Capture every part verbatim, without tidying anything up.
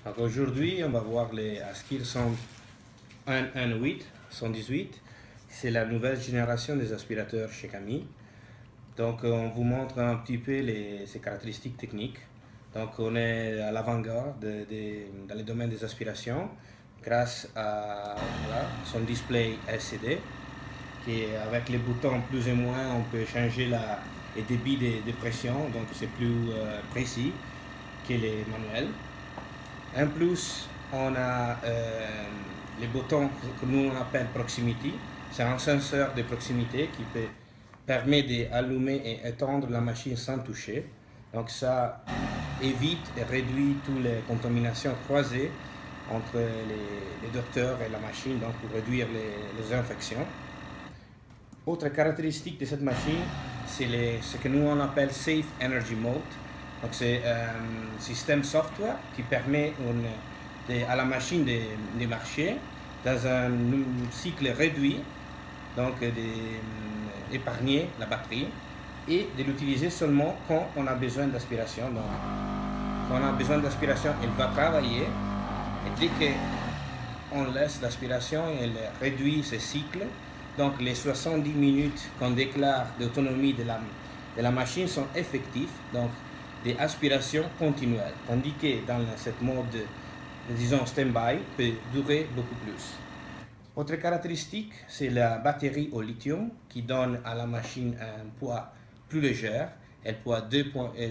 Donc aujourd'hui, on va voir les Askir cent dix-huit. cent dix-huit, c'est la nouvelle génération des aspirateurs chez Camille. Donc on vous montre un petit peu les, ses caractéristiques techniques. Donc on est à l'avant-garde de, de, dans le domaine des aspirations grâce à voilà, son display L C D qui est, avec les boutons plus ou moins on peut changer la, les débits de, de pression, donc c'est plus euh, précis que les manuels. En plus, on a euh, les boutons que nous on appelle proximity. C'est un senseur de proximité qui peut, permet d'allumer et éteindre la machine sans toucher. Donc ça évite et réduit toutes les contaminations croisées entre les, les docteurs et la machine, donc pour réduire les, les infections. Autre caractéristique de cette machine, c'est ce que nous on appelle Safe Energy Mode. Donc c'est un système software qui permet une, de, à la machine de, de marcher dans un cycle réduit, donc d'épargner la batterie et de l'utiliser seulement quand on a besoin d'aspiration. Donc quand on a besoin d'aspiration, elle va travailler et dès qu'on laisse l'aspiration, elle réduit ce cycle. Donc les soixante-dix minutes qu'on déclare d'autonomie de la, de la machine sont effectives. Donc des aspirations continuelles, tandis que dans cette mode, disons stand-by, peut durer beaucoup plus. Autre caractéristique, c'est la batterie au lithium qui donne à la machine un poids plus léger. Elle poids deux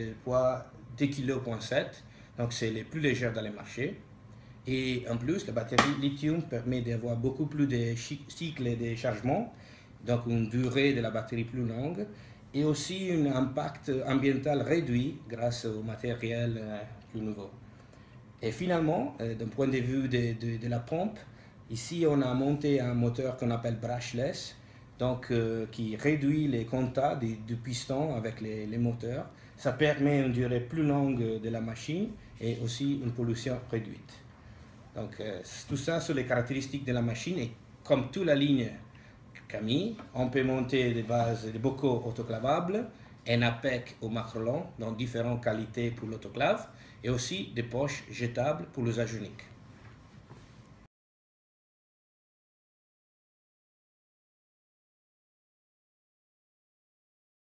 virgule sept kilos, donc c'est le plus léger dans les marchés. Et en plus, la batterie lithium permet d'avoir beaucoup plus de cycles de chargement, donc une durée de la batterie plus longue, et aussi un impact ambiental réduit grâce au matériel euh, plus nouveau. Et finalement, euh, d'un point de vue de, de, de la pompe, ici on a monté un moteur qu'on appelle brushless, donc euh, qui réduit les contacts du, du piston avec les, les moteurs. Ça permet une durée plus longue de la machine et aussi une pollution réduite. Donc euh, tout ça sur les caractéristiques de la machine, et comme toute la ligne Camille, on peut monter des vases, des bocaux autoclavables, un APEC au macrolon, dans différentes qualités pour l'autoclave, et aussi des poches jetables pour l'usage unique.